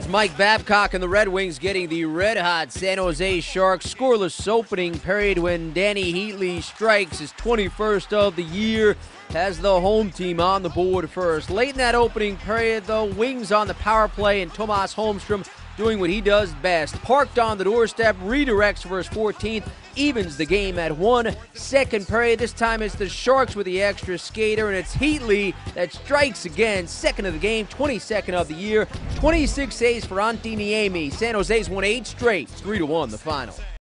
Mike Babcock and the Red Wings getting the red-hot San Jose Sharks scoreless opening period when Danny Heatley strikes his 21st of the year, has the home team on the board first. Late in that opening period, though, Wings on the power play and Tomas Holmstrom doing what he does best. Parked on the doorstep, redirects for his 14th, evens the game at 1. Second period, this time it's the Sharks with the extra skater, and it's Heatley that strikes again. Second of the game, 22nd of the year, 26 saves for Antti Niemi. San Jose's won 8 straight, 3-1 the final.